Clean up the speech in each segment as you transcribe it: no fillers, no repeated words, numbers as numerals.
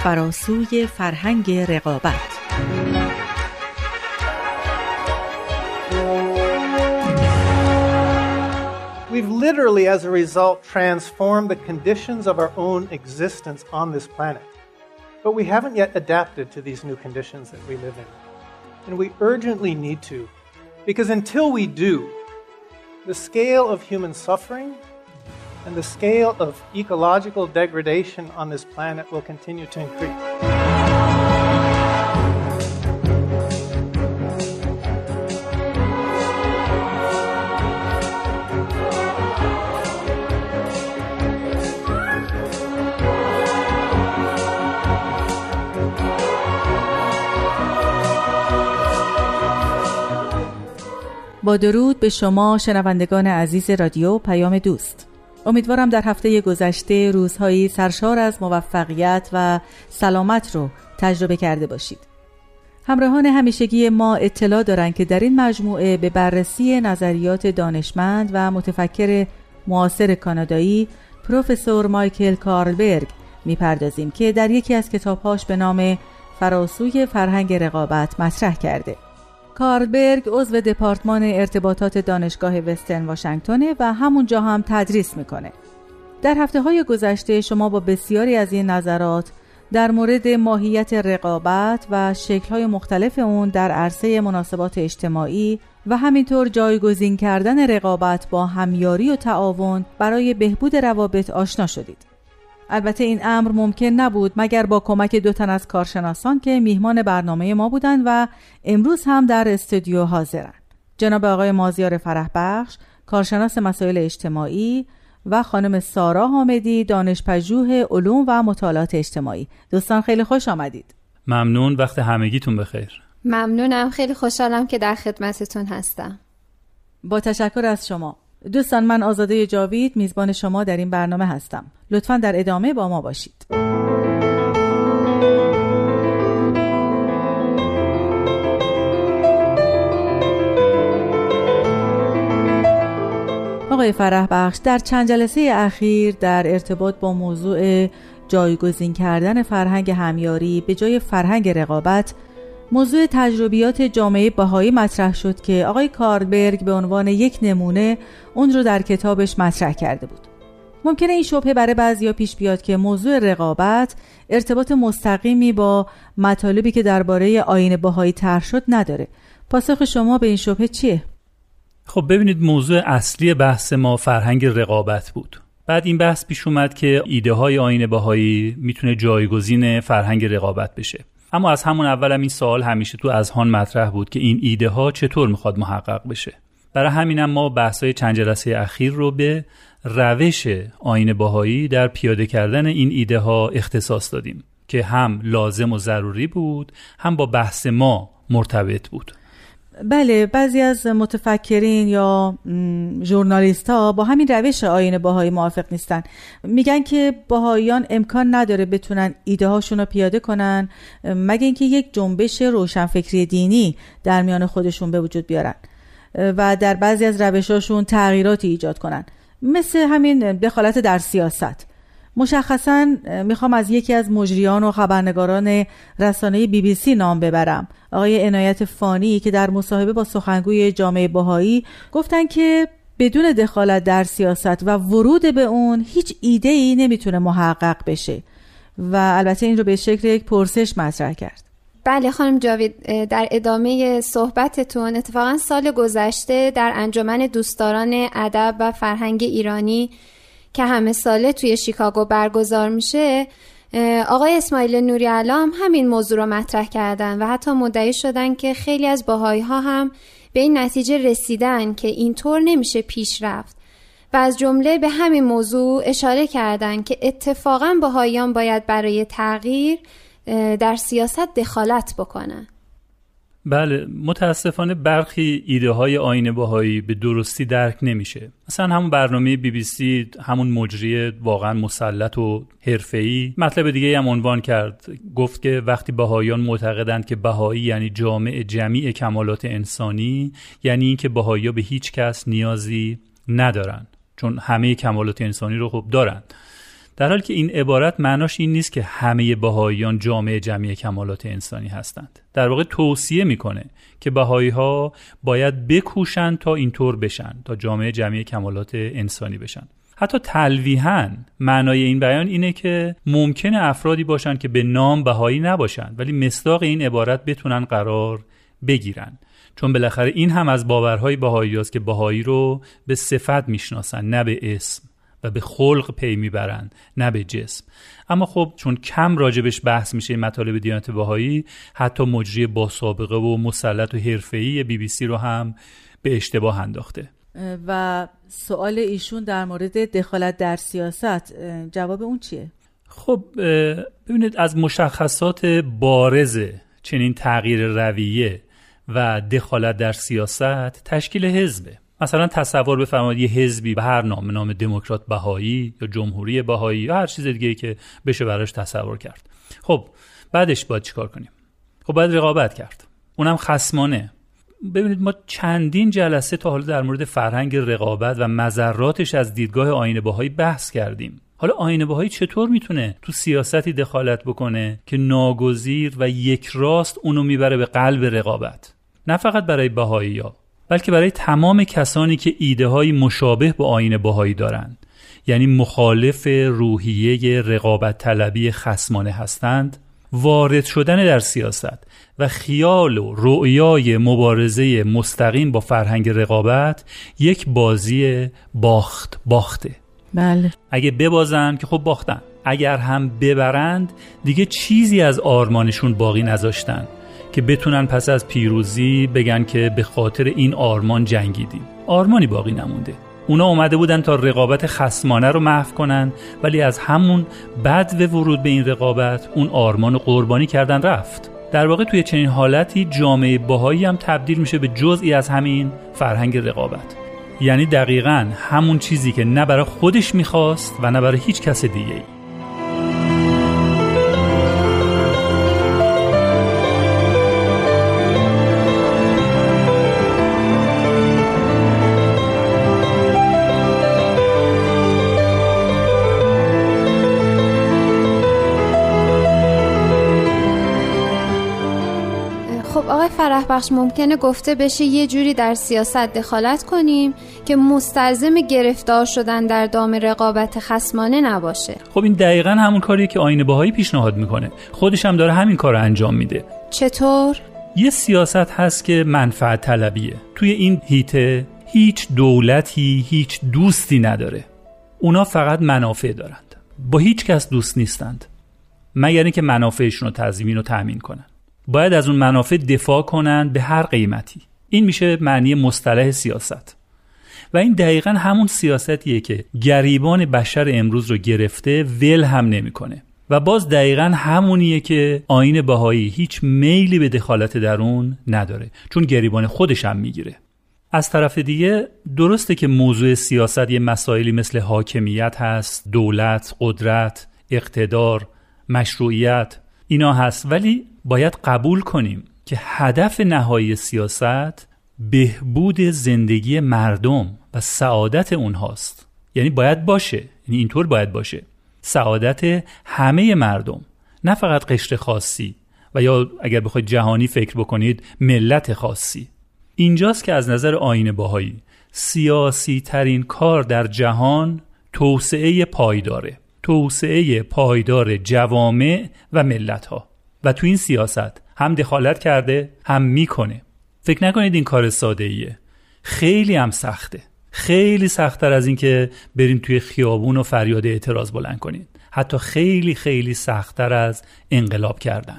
فراسوی فرهنگ رقابت. We've literally, as a result, transformed the conditions of our own existence on this planet. But we haven't yet adapted to these new conditions that we live in. And we urgently need to, because until we do, the scale of human suffering and the scale of ecological degradation on this planet will continue to increase. با درود به شما شنوندگان عزیز رادیو پیام دوست. امیدوارم در هفته گذشته روزهایی سرشار از موفقیت و سلامت رو تجربه کرده باشید. همراهان همیشگی ما اطلاع دارند که در این مجموعه به بررسی نظریات دانشمند و متفکر معاصر کانادایی پروفسور مایکل کارلبرگ میپردازیم که در یکی از کتابهاش به نام فراسوی فرهنگ رقابت مطرح کرده. کارلبرگ عضو دپارتمان ارتباطات دانشگاه وسترن واشنگتن و همونجا هم تدریس میکنه. در هفته‌های گذشته شما با بسیاری از این نظرات در مورد ماهیت رقابت و شکل‌های مختلف اون در عرصه مناسبات اجتماعی و همینطور جایگزین کردن رقابت با همیاری و تعاون برای بهبود روابط آشنا شدید. البته این امر ممکن نبود مگر با کمک 2 تن از کارشناسان که میهمان برنامه ما بودند و امروز هم در استودیو حاضرند. جناب آقای مازیار فرحبخش، کارشناس مسائل اجتماعی و خانم سارا حامدی، دانشپژوه علوم و مطالعات اجتماعی. دوستان خیلی خوش آمدید. ممنون، وقت همگیتون بخیر. ممنونم، خیلی خوشحالم که در خدمتتون هستم. با تشکر از شما. دوستان، من آزاده جاوید میزبان شما در این برنامه هستم. لطفاً در ادامه با ما باشید. آقای فرحبخش، در چند جلسه اخیر در ارتباط با موضوع جایگزین کردن فرهنگ همیاری به جای فرهنگ رقابت، موضوع تجربیات جامعه بهایی مطرح شد که آقای کارلبرگ به عنوان یک نمونه اون رو در کتابش مطرح کرده بود. ممکنه این شبهه برای بعضیا پیش بیاد که موضوع رقابت ارتباط مستقیمی با مطالبی که درباره آیین بهایی طرح شد نداره. پاسخ شما به این شبهه چیه؟ خب ببینید، موضوع اصلی بحث ما فرهنگ رقابت بود. بعد این بحث پیش اومد که ایده های آیین بهایی میتونه جایگزین فرهنگ رقابت بشه. اما از همون اول هم این سوال همیشه تو اذهان مطرح بود که این ایده ها چطور میخواد محقق بشه. برای همینم ما بحث‌های چند جلسه اخیر رو به روش آیین بهایی در پیاده کردن این ایده ها اختصاص دادیم که هم لازم و ضروری بود، هم با بحث ما مرتبط بود. بله، بعضی از متفکرین یا ژورنالیست ها با همین روش آیین بهایی موافق نیستن. میگن که بهاییان امکان نداره بتونن ایده هاشون رو پیاده کنن مگه اینکه یک جنبش روشنفکری دینی در میان خودشون به وجود بیارن و در بعضی از روشاشون تغییراتی ایجاد کنن، مثل همین دخالت در سیاست. مشخصاً میخوام از یکی از مجریان و خبرنگاران رسانه BBC نام ببرم، آقای عنایت فانی، که در مصاحبه با سخنگوی جامعه بهایی گفتن که بدون دخالت در سیاست و ورود به اون هیچ ایده‌ای نمیتونه محقق بشه و البته این رو به شکل یک پرسش مطرح کرد. بله خانم جاوید، در ادامه صحبتتون اتفاقا سال گذشته در انجمن دوستداران ادب و فرهنگ ایرانی که همه ساله توی شیکاگو برگزار میشه، آقای اسماعیل نوری علام همین موضوع رو مطرح کردن و حتی مدعی شدن که خیلی از بهایی ها هم به این نتیجه رسیدن که اینطور نمیشه پیش رفت و از جمله به همین موضوع اشاره کردن که اتفاقا بهاییان باید برای تغییر در سیاست دخالت بکنن. بله، متاسفانه برخی ایده های آیین بهایی به درستی درک نمیشه. مثلا همون برنامه BBC، همون مجری واقعا مسلط و حرفه‌ای، مطلب دیگه هم عنوان کرد، گفت که وقتی بهاییان معتقدند که بهایی یعنی جامع جمیع کمالات انسانی، یعنی این که بهایی‌ها به هیچ کس نیازی ندارن، چون همه کمالات انسانی رو خب دارن. در حالی که این عبارت معناش این نیست که همه بهائیان جامعه جمعی کمالات انسانی هستند. در واقع توصیه میکنه که بهائی‌ها باید بکوشن تا اینطور بشن، تا جامعه جمعی کمالات انسانی بشن. حتی تلویحاً معنای این بیان اینه که ممکنه افرادی باشن که به نام بهایی نباشن ولی مصداق این عبارت بتونن قرار بگیرن، چون بالاخره این هم از باورهای بهایی است که بهایی رو به صفت میشناسن نه به اسم و به خلق پی میبرن نه به جسم. اما خب چون کم راجبش بحث میشه مطالب دیانت بهایی، حتی مجری با سابقه و مسلط و حرفه‌ای BBC رو هم به اشتباه انداخته. و سوال ایشون در مورد دخالت در سیاست، جواب اون چیه؟ خب ببینید، از مشخصات بارز چنین تغییر رویه و دخالت در سیاست تشکیل حزبه. مثلا تصور بفرمایید یه حزبی به هر نام دموکرات بهایی یا جمهوری بهایی یا هر چیز دیگه‌ای که بشه براش تصور کرد. خب بعدش باید چیکار کنیم؟ خب باید رقابت کرد، اونم خصمانه. ببینید، ما چندین جلسه تا حالا در مورد فرهنگ رقابت و مضراتش از دیدگاه آیین بهایی بحث کردیم. حالا آیین بهایی چطور میتونه تو سیاستی دخالت بکنه که ناگزیر و یک راست اونو میبره به قلب رقابت؟ نه فقط برای بهایی‌ها بلکه برای تمام کسانی که ایده‌های مشابه با آیین بهایی دارند، یعنی مخالف روحیه رقابت طلبی خصمانه هستند. وارد شدن در سیاست و خیال و رؤیای مبارزه مستقیم با فرهنگ رقابت یک بازی باخته. بله. اگه ببازن که خب باختن، اگر هم ببرند دیگه چیزی از آرمانشون باقی نذاشتن که بتونن پس از پیروزی بگن که به خاطر این آرمان جنگیدیم. آرمانی باقی نمونده. اونا اومده بودن تا رقابت خصمانه رو محو کنن، ولی از همون بدو ورود به این رقابت اون آرمان رو قربانی کردن رفت. در واقع توی چنین حالتی جامعه بهایی هم تبدیل میشه به جزئی از همین فرهنگ رقابت، یعنی دقیقاً همون چیزی که نه برای خودش میخواست و نه برای هیچ کس دیگه‌ای. آقای فرحبخش، ممکنه گفته بشه یه جوری در سیاست دخالت کنیم که مستلزم گرفتار شدن در دام رقابت خصمانه نباشه. خب این دقیقاً همون کاریه که آیین بهایی پیشنهاد میکنه. خودش هم داره همین کار رو انجام میده. چطور؟ یه سیاست هست که منفعت طلبیه. توی این هیته هیچ دولتی هیچ دوستی نداره. اونا فقط منافع دارند. با هیچ کس دوست نیستند مگر اینکه منافعشون رو تضمین و تأمین کنن. باید از اون منافع دفاع کنن به هر قیمتی. این میشه معنی مصطلح سیاست. و این دقیقاً همون سیاستیه که گریبان بشر امروز رو گرفته، ول هم نمیکنه. و باز دقیقاً همونیه که آیین بهایی هیچ میلی به دخالت در اون نداره، چون گریبان خودش هم میگیره. از طرف دیگه درسته که موضوع سیاست یه مسائلی مثل حاکمیت هست، دولت، قدرت، اقتدار، مشروعیت، اینا هست، ولی باید قبول کنیم که هدف نهایی سیاست بهبود زندگی مردم و سعادت اونهاست. یعنی باید باشه، یعنی اینطور باید باشه، سعادت همه مردم، نه فقط قشر خاصی و یا اگر بخواید جهانی فکر بکنید ملت خاصی. اینجاست که از نظر آیین بهایی سیاسی ترین کار در جهان توسعه پایداره، توسعه پایدار جوامع و ملت ها. و تو این سیاست هم دخالت کرده هم میکنه. فکر نکنید این کار ساده ایه، خیلی هم سخته، خیلی سخت‌تر از این که بریم توی خیابون و فریاد اعتراض بلند کنید، حتی خیلی خیلی سخت‌تر از انقلاب کردن.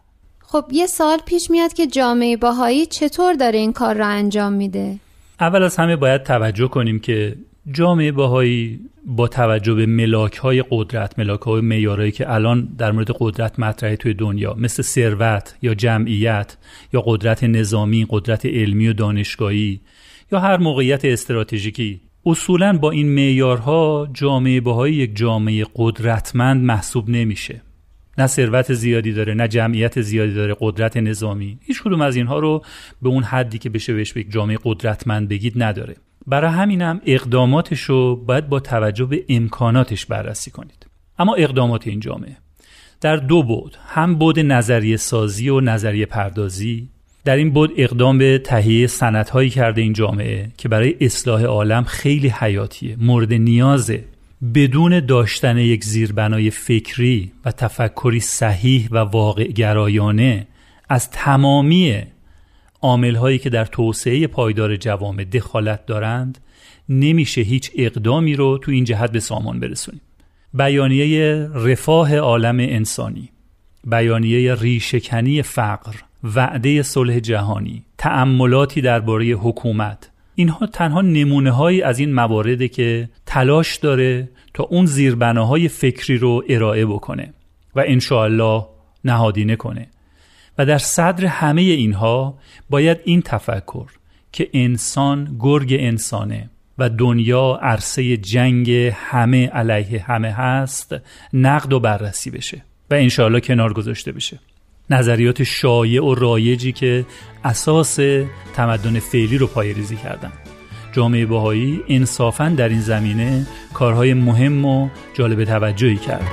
خب یه سوال پیش میاد که جامعه بهایی چطور داره این کار رو انجام میده؟ اول از همه باید توجه کنیم که جامعه بهایی با توجه به ملاک‌های قدرت، ملاک‌های معیارایی که الان در مورد قدرت مطرحه توی دنیا، مثل ثروت یا جمعیت یا قدرت نظامی، قدرت علمی و دانشگاهی یا هر موقعیت استراتژیکی، اصولاً با این معیارها جامعه بهایی یک جامعه قدرتمند محسوب نمیشه. نه ثروت زیادی داره، نه جمعیت زیادی داره، قدرت نظامی، هیچ کدوم از اینها رو به اون حدی که بشه بهش یک جامعه قدرتمند بگید نداره. برای همینم اقداماتش رو باید با توجه به امکاناتش بررسی کنید. اما اقدامات این جامعه در دو بعد، هم بعد نظریه سازی و نظریه پردازی. در این بعد اقدام به تهیه سندهایی کرده این جامعه که برای اصلاح عالم خیلی حیاتیه، مورد نیازه. بدون داشتن یک زیربنای فکری و تفکری صحیح و واقع گرایانه از تمامی عامل‌هایی که در توسعه پایدار جوامع دخالت دارند، نمیشه هیچ اقدامی رو تو این جهت به سامان برسونیم. بیانیه رفاه عالم انسانی، بیانیه ریشه‌کنی فقر، وعده صلح جهانی، تأملاتی درباره حکومت، اینها تنها نمونه‌هایی از این موارده که تلاش داره تا اون زیربناهای فکری رو ارائه بکنه و انشاءالله نهادینه کنه. و در صدر همه اینها باید این تفکر که انسان گرگ انسانه و دنیا عرصه جنگ همه علیه همه هست نقد و بررسی بشه و انشاءالله کنار گذاشته بشه. نظریات شایع و رایجی که اساس تمدن فعلی رو پایه‌ریزی کردن. جامعه بهایی انصافاً در این زمینه کارهای مهم و جالب توجهی کرده.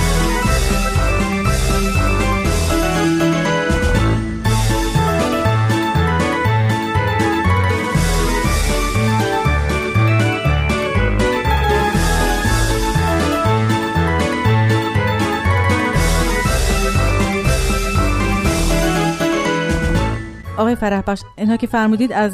آقای فرحبخش، اینها که فرمودید از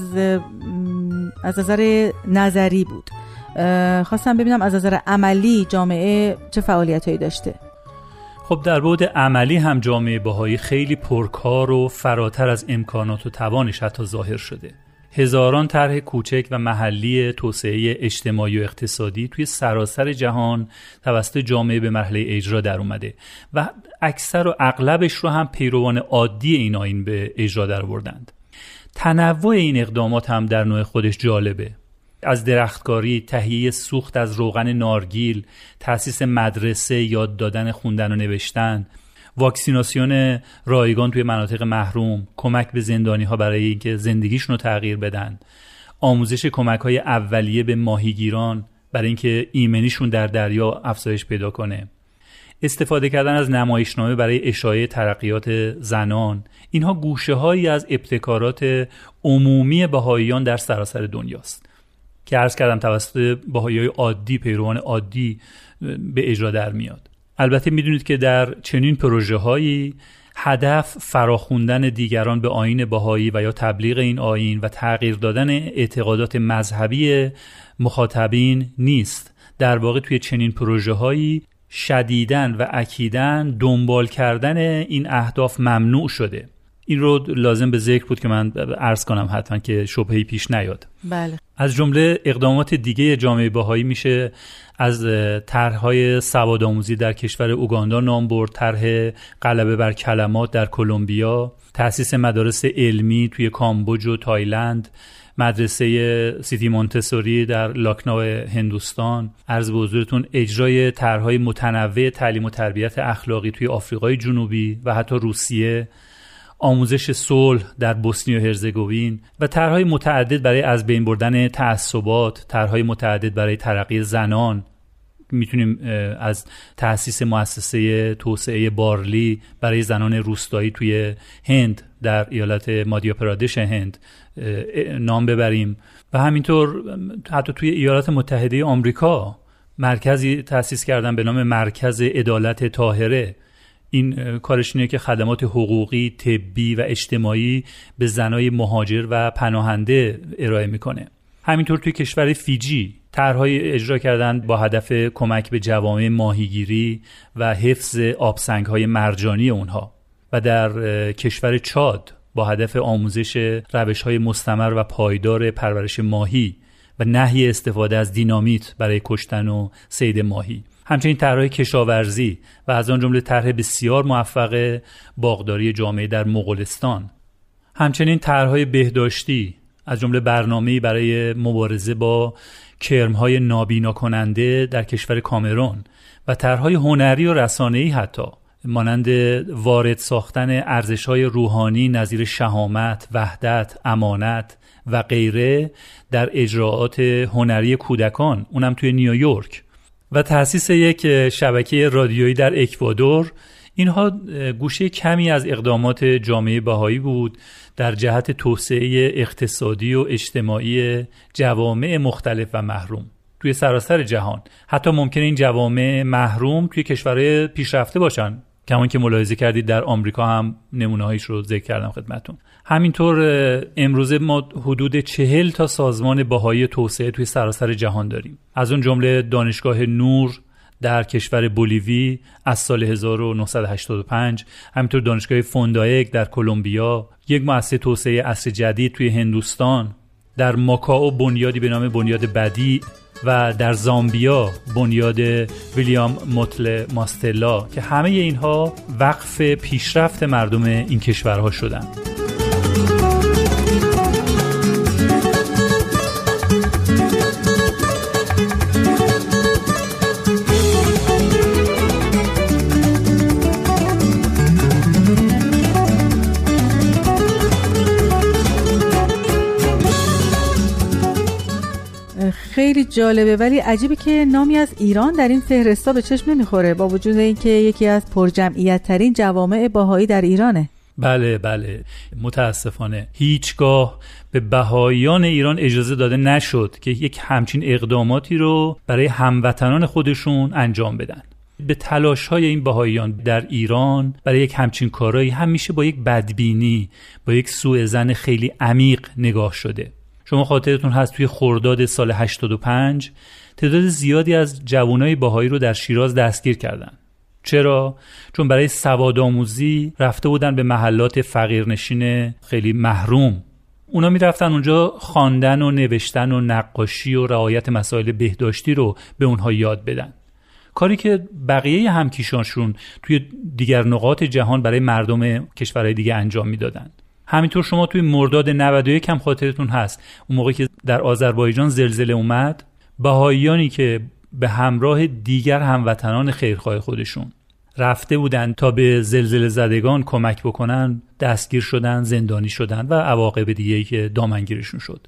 نظر نظری بود. خواستم ببینم از نظر عملی جامعه چه فعالیتایی داشته؟ خب در بعد عملی هم جامعه بهایی خیلی پرکار و فراتر از امکانات و توانش حتی ظاهر شده. هزاران طرح کوچک و محلی توسعه اجتماعی و اقتصادی توی سراسر جهان توسط جامعه به مرحله اجرا در اومده و اکثر و اغلبش رو هم پیروان عادی این آیین به اجرا در آوردند. تنوع این اقدامات هم در نوع خودش جالبه. از درختکاری، تهیه سوخت از روغن نارگیل، تأسیس مدرسه، یاد دادن خوندن و نوشتن، واکسیناسیون رایگان توی مناطق محروم، کمک به زندانی‌ها برای اینکه زندگیشون رو تغییر بدن، آموزش کمک‌های اولیه به ماهیگیران برای اینکه ایمنیشون در دریا افزایش پیدا کنه، استفاده کردن از نمایشنامه برای اشاعه ترقیات زنان. اینها گوشه‌هایی از ابتکارات عمومی بهائیان در سراسر دنیاست که عرض کردم توسط بهائیای عادی، پیروان عادی به اجرا در میاد. البته میدونید که در چنین پروژه‌هایی هدف فراخوندن دیگران به آیین بهایی و یا تبلیغ این آیین و تغییر دادن اعتقادات مذهبی مخاطبین نیست. در واقع توی چنین پروژه‌هایی شدیداً و اکیداً دنبال کردن این اهداف ممنوع شده. این رو لازم به ذکر بود که من عرض کنم حتما که شبهه‌ای پیش نیاد. بله. از جمله اقدامات دیگه جامعه بهایی میشه از طرح‌های سوادآموزی در کشور اوگاندا نام برد، طرح غلبه بر کلمات در کلمبیا، تأسیس مدارس علمی توی کامبوج و تایلند، مدرسه سیتی مونتسوری در لاکناو هندوستان، عرض به حضورتون اجرای طرح‌های متنوع تعلیم و تربیت اخلاقی توی آفریقای جنوبی و حتی روسیه، آموزش صلح در بوسنی و هرزگوین و طرح‌های متعدد برای از بین بردن تعصبات، طرح‌های متعدد برای ترقی زنان. میتونیم از تأسیس مؤسسه توسعه بارلی برای زنان روستایی توی هند در ایالت مادیا پرادش هند نام ببریم و همینطور حتی توی ایالات متحده آمریکا مرکزی تأسیس کردن به نام مرکز عدالت طاهره. این کارش اینه که خدمات حقوقی، طبی و اجتماعی به زنای مهاجر و پناهنده ارائه میکنه. همینطور توی کشور فیجی طرح‌های اجرا کردن با هدف کمک به جوامع ماهیگیری و حفظ آبسنگ‌های مرجانی اونها و در کشور چاد با هدف آموزش روش‌های مستمر و پایدار پرورش ماهی و نهی استفاده از دینامیت برای کشتن و صید ماهی. همچنین طرح‌های کشاورزی و از آن جمله طرح بسیار موفق باغداری جامعه در مغولستان. همچنین طرح‌های بهداشتی از جمله برنامه‌ای برای مبارزه با کرم‌های نابینا کننده در کشور کامرون و طرح‌های هنری و رسانه‌ای حتی مانند وارد ساختن ارزش‌های روحانی نظیر شهامت، وحدت، امانت و غیره در اجراعات هنری کودکان، اونم توی نیویورک و تأسیس یک شبکه رادیویی در اکوادور. اینها گوشه کمی از اقدامات جامعه بهایی بود در جهت توسعه اقتصادی و اجتماعی جوامع مختلف و محروم توی سراسر جهان. حتی ممکنه این جوامع محروم توی کشورهای پیشرفته باشن، کمان که ملاحظه کردید در آمریکا هم نمونه‌هایش رو ذکر کردم خدمتتون. همینطور امروزه ما حدود 40 تا سازمان بهایی توسعه توی سراسر جهان داریم، از اون جمله دانشگاه نور در کشور بولیوی از سال 1985، همینطور دانشگاه فوندایک در کلمبیا، یک مؤسسه توسعه عصر جدید توی هندوستان، در ماکائو بنیادی به نام بنیاد بدیع و در زامبیا بنیاد ویلیام موتل ماستلا که همه اینها وقف پیشرفت مردم این کشورها شدند. خیلی جالبه، ولی عجیبه که نامی از ایران در این فهرستا به چشم نمیخوره، با وجود اینکه یکی از پرجمعیت ترین جوامع بهایی در ایرانه. بله متاسفانه هیچگاه به بهاییان ایران اجازه داده نشد که یک همچین اقداماتی رو برای هموطنان خودشون انجام بدن. به تلاش‌های این بهاییان در ایران برای یک همچین کارایی همیشه با یک بدبینی، با یک سوءظن خیلی عمیق نگاه شده. شما خاطرتون هست توی خرداد سال 85 تعداد زیادی از جوانای بهایی رو در شیراز دستگیر کردن. چرا؟ چون برای سوادآموزی رفته بودن به محلات فقیرنشین خیلی محروم. اونا می رفتن اونجا خواندن و نوشتن و نقاشی و رعایت مسائل بهداشتی رو به اونها یاد بدن، کاری که بقیه همکیشانشون توی دیگر نقاط جهان برای مردم کشورهای دیگه انجام میدادن. همینطور شما توی مرداد 91 هم خاطرتون هست اون موقعی که در آذربایجان زلزله اومد، بهاییانی که به همراه دیگر هموطنان خیرخواه خودشون رفته بودن تا به زلزله زدگان کمک بکنن، دستگیر شدن، زندانی شدن و عواقب دیگه‌ای که دامنگیرشون شد.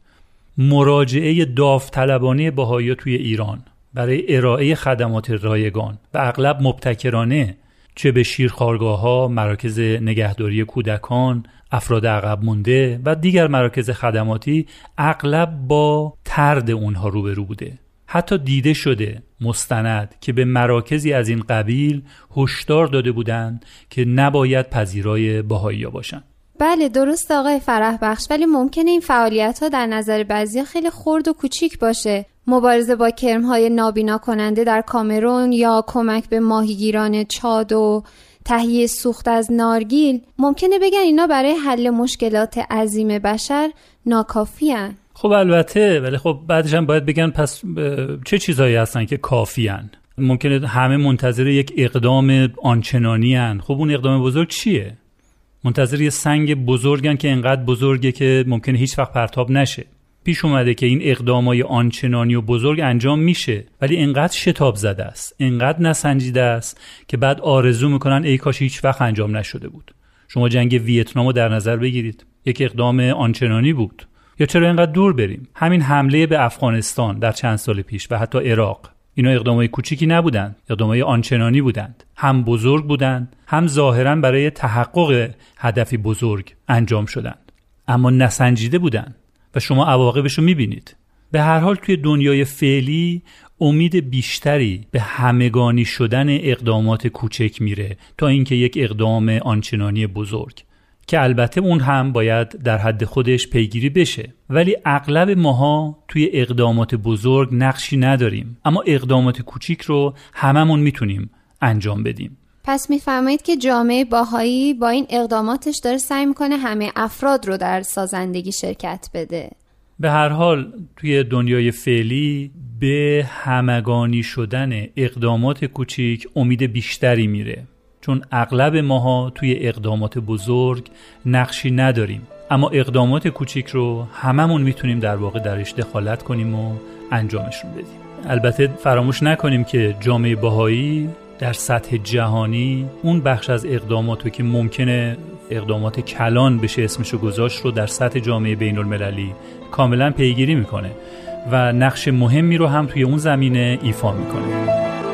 مراجعه داوطلبانه بهایی توی ایران برای ارائه خدمات رایگان و اغلب مبتکرانه، چه به شیرخوارگاه‌ها، مراکز نگهداری کودکان، افراد عقب مونده و دیگر مراکز خدماتی، اغلب با طرد اونها روبرو بوده. حتی دیده شده مستند که به مراکزی از این قبیل هشدار داده بودند که نباید پذیرای بهایی‌ها باشن. بله درست آقای فرح بخش، ولی ممکنه این فعالیت‌ها در نظر بعضیا خیلی خرد و کوچیک باشه. مبارزه با کرم‌های نابینا کننده در کامرون یا کمک به ماهیگیران چاد و تهیه سوخت از نارگیل، ممکنه بگن اینا برای حل مشکلات عظیم بشر ناکافی هن. خب البته، ولی خب بعدش هم باید بگن پس چه چیزایی هستن که کافی هن؟ ممکنه همه منتظر یک اقدام آنچنانی هن. خب اون اقدام بزرگ چیه؟ منتظر یه سنگ بزرگن که انقدر بزرگه که ممکنه هیچ وقت پرتاب نشه. پیش اومده که این اقدامای آنچنانی و بزرگ انجام میشه، ولی انقدر شتاب زده است، انقدر نسنجیده است که بعد آرزو میکنن ای کاش هیچ وقت انجام نشده بود. شما جنگ ویتنام رو در نظر بگیرید، یک اقدام آنچنانی بود. یا چرا اینقدر دور بریم؟ همین حمله به افغانستان در چند سال پیش و حتی عراق، اینا اقدامای کوچیکی نبودند، اقدامای آنچنانی بودند. هم بزرگ بودند، هم ظاهراً برای تحقق هدفی بزرگ انجام شدند، اما نسنجیده بودند و شما عواقبش رو میبینید. به هر حال توی دنیای فعلی امید بیشتری به همگانی شدن اقدامات کوچک میره تا اینکه یک اقدام آنچنانی بزرگ، که البته اون هم باید در حد خودش پیگیری بشه. ولی اغلب ماها توی اقدامات بزرگ نقشی نداریم، اما اقدامات کوچیک رو هممون میتونیم انجام بدیم. پس میفرمایید که جامعه باهایی با این اقداماتش داره سعی میکنه همه افراد رو در سازندگی شرکت بده. به هر حال توی دنیای فعلی به همگانی شدن اقدامات کوچیک امید بیشتری میره، چون اغلب ماها توی اقدامات بزرگ نقشی نداریم، اما اقدامات کوچیک رو هممون میتونیم در واقع درش دخالت کنیم و انجامشون بدیم. البته فراموش نکنیم که جامعه بهایی در سطح جهانی اون بخش از اقداماتو که ممکنه اقدامات کلان بشه اسمشو گذاشت رو در سطح جامعه بین المللی کاملا پیگیری میکنه و نقش مهمی رو هم توی اون زمینه ایفا میکنه.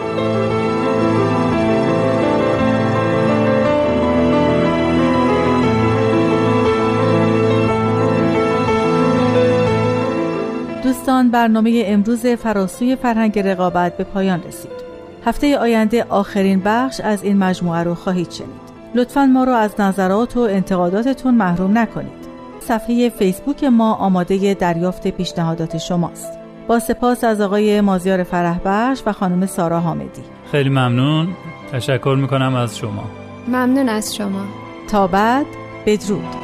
دوستان، برنامه امروز فراسوی فرهنگ رقابت به پایان رسید. هفته آینده آخرین بخش از این مجموعه رو خواهید شنید. لطفاً ما رو از نظرات و انتقاداتتون محروم نکنید. صفحه فیسبوک ما آماده دریافت پیشنهادات شماست. با سپاس از آقای مازیار فرحبخش و خانم سارا حامدی. خیلی ممنون. تشکر میکنم از شما. ممنون از شما. تا بعد، بدرود.